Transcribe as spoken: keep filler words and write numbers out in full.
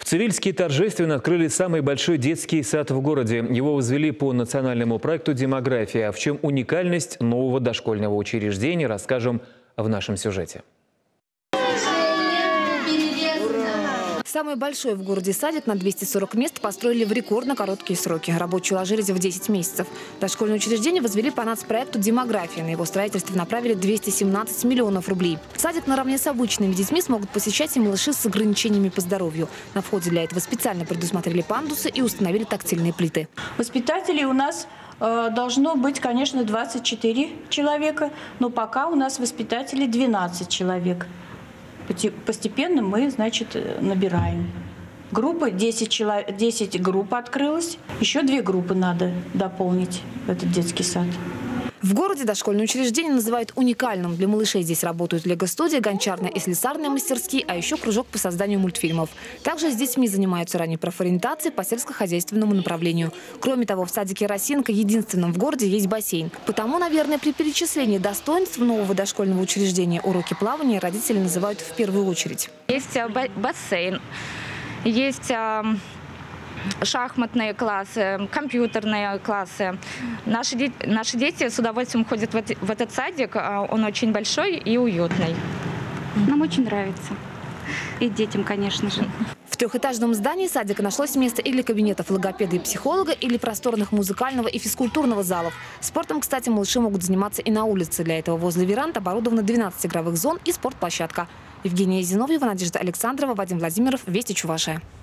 Цивильские торжественно открыли самый большой детский сад в городе. Его возвели по национальному проекту «Демография». В чем уникальность нового дошкольного учреждения, расскажем в нашем сюжете. Самый большой в городе садик на двести сорок мест построили в рекордно короткие сроки. Рабочие уложились в десять месяцев. Дошкольное учреждение возвели по нацпроекту «Демография». На его строительство направили двести семнадцать миллионов рублей. Садик наравне с обычными детьми смогут посещать и малыши с ограничениями по здоровью. На входе для этого специально предусмотрели пандусы и установили тактильные плиты. Воспитателей у нас э, должно быть, конечно, двадцать четыре человека, но пока у нас воспитателей двенадцать человек. Постепенно мы, значит, набираем. Группы, десять, человек, десять групп открылось. Еще две группы надо дополнить в этот детский сад. В городе дошкольное учреждение называют уникальным. Для малышей здесь работают лего-студия, гончарная и слесарные мастерские, а еще кружок по созданию мультфильмов. Также с детьми занимаются ранней профориентацией по сельскохозяйственному направлению. Кроме того, в садике «Росинка», единственном в городе, есть бассейн. Потому, наверное, при перечислении достоинств нового дошкольного учреждения уроки плавания родители называют в первую очередь. Есть бассейн, есть шахматные классы, компьютерные классы. Наши дети, наши дети с удовольствием ходят в, в этот садик. Он очень большой и уютный. Нам очень нравится. И детям, конечно же. В трехэтажном здании садика нашлось место и для кабинетов логопеда и психолога, или просторных музыкального и физкультурного залов. Спортом, кстати, малыши могут заниматься и на улице. Для этого возле веранд оборудовано двенадцать игровых зон и спортплощадка. Евгения Зиновьева, Надежда Александрова, Вадим Владимиров, Вести Чувашия.